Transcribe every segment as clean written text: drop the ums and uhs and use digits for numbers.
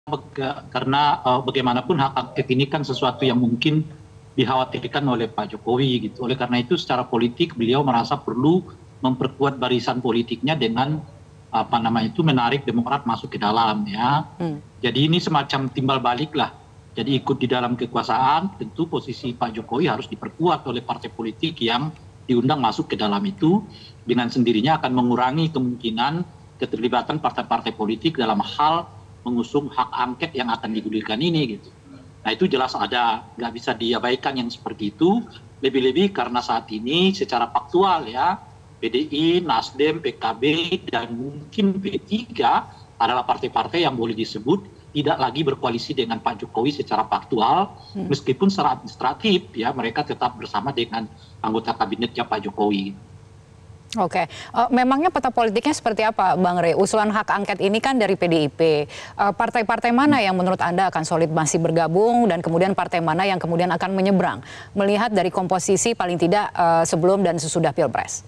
bagaimanapun hak angket ini kan sesuatu yang mungkin dikhawatirkan oleh Pak Jokowi gitu. Oleh karena itu secara politik beliau merasa perlu memperkuat barisan politiknya dengan menarik Demokrat masuk ke dalam ya. Jadi ini semacam timbal balik lah. Jadi ikut di dalam kekuasaan, tentu posisi Pak Jokowi harus diperkuat oleh partai politik yang diundang masuk ke dalam itu, dengan sendirinya akan mengurangi kemungkinan keterlibatan partai-partai politik dalam hal mengusung hak angket yang akan digulirkan ini gitu. Nah itu jelas ada, nggak bisa diabaikan yang seperti itu, lebih-lebih karena saat ini secara faktual ya, PDI, Nasdem, PKB, dan mungkin P3 adalah partai-partai yang boleh disebut tidak lagi berkoalisi dengan Pak Jokowi secara faktual, meskipun secara administratif ya mereka tetap bersama dengan anggota kabinetnya Pak Jokowi. Oke, memangnya peta politiknya seperti apa, Bang Rey? Usulan hak angket ini kan dari PDIP. Partai-partai mana yang menurut Anda akan solid masih bergabung dan kemudian partai mana yang kemudian akan menyeberang? Melihat dari komposisi paling tidak sebelum dan sesudah Pilpres.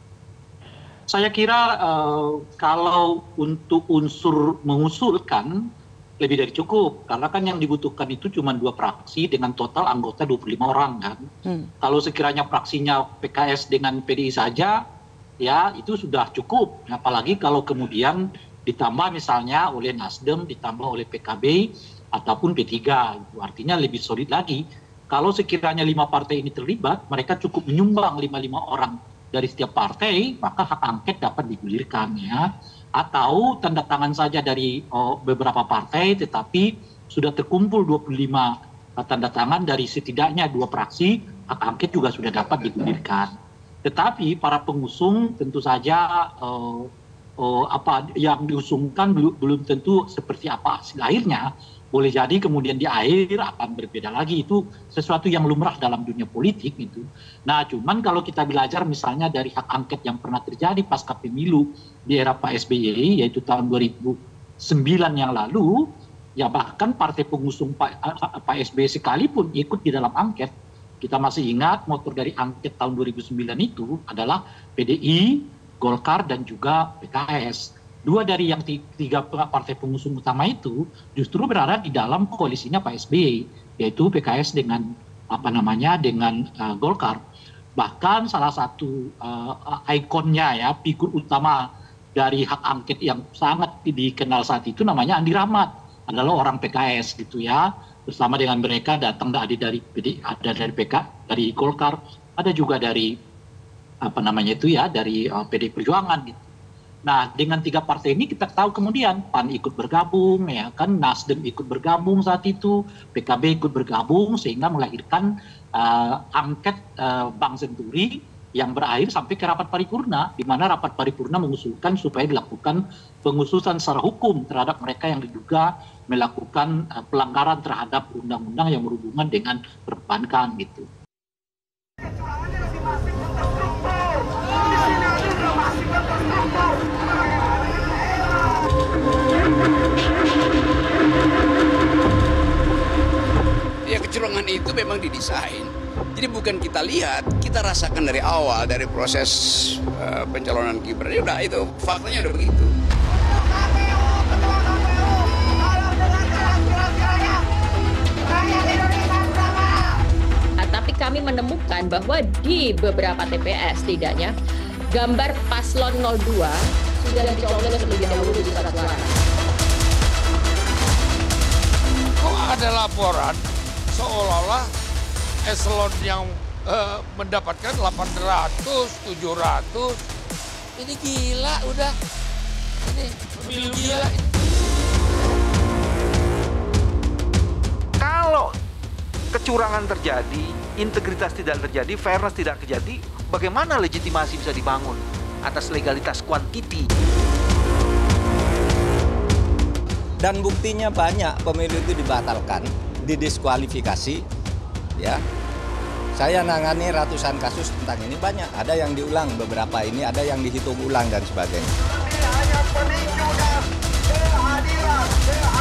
Saya kira kalau untuk unsur mengusulkan lebih dari cukup. Karena kan yang dibutuhkan itu cuma 2 fraksi dengan total anggota 25 orang kan. Kalau sekiranya fraksinya PKS dengan PDI saja, ya itu sudah cukup. Apalagi kalau kemudian ditambah misalnya oleh Nasdem, ditambah oleh PKB ataupun P3. Itu artinya lebih solid lagi. Kalau sekiranya 5 partai ini terlibat, mereka cukup menyumbang 5 orang dari setiap partai, maka hak angket dapat digulirkan ya. Atau tanda tangan saja dari beberapa partai, tetapi sudah terkumpul 25 tanda tangan dari setidaknya 2 fraksi, hak angket juga sudah dapat digulirkan. Tetapi para pengusung tentu saja apa yang diusungkan belum tentu seperti apa hasil akhirnya. Boleh jadi kemudian di akhir akan berbeda lagi, itu sesuatu yang lumrah dalam dunia politik gitu. Nah cuman kalau kita belajar misalnya dari hak angket yang pernah terjadi pasca pemilu di era Pak SBY, yaitu tahun 2009 yang lalu, ya bahkan partai pengusung Pak SBY sekalipun ikut di dalam angket. Kita masih ingat motor dari angket tahun 2009 itu adalah PDI, Golkar, dan juga PKS. 2 dari yang 3 partai pengusung utama itu justru berada di dalam koalisinya Pak SBY, yaitu PKS dengan dengan Golkar. Bahkan salah satu ikonnya ya, figur utama dari hak angket yang sangat dikenal saat itu namanya Andi Rahmat, adalah orang PKS gitu ya. Bersama dengan mereka datang dari PDI, ada dari dari Golkar, ada juga dari dari PDI Perjuangan gitu. Nah dengan 3 partai ini kita tahu kemudian PAN ikut bergabung ya kan, Nasdem ikut bergabung saat itu, PKB ikut bergabung sehingga melahirkan angket Bank Senturi yang berakhir sampai ke rapat paripurna, di mana rapat paripurna mengusulkan supaya dilakukan pengusutan secara hukum terhadap mereka yang diduga melakukan pelanggaran terhadap undang-undang yang berhubungan dengan perbankan gitu. Ya kecurangan itu memang didesain. Jadi bukan kita lihat, kita rasakan dari awal, dari proses pencalonan Gibran. Ya udah itu, faktanya udah begitu. Tapi kami menemukan bahwa di beberapa TPS setidaknya gambar paslon 02 sudah dicoblos lebih dahulu di surat suara. Kok ada laporan seolah-olah eselon yang mendapatkan 800, 700, ini gila udah, ini pemilu gila. Kalau kecurangan terjadi, integritas tidak terjadi, fairness tidak terjadi, bagaimana legitimasi bisa dibangun atas legalitas kuantiti? Dan buktinya banyak, pemilu itu dibatalkan, didiskualifikasi, ya. Saya nangani ratusan kasus tentang ini, banyak. Ada yang diulang beberapa ini, ada yang dihitung ulang dan sebagainya. Hanya peninju dan kehadiran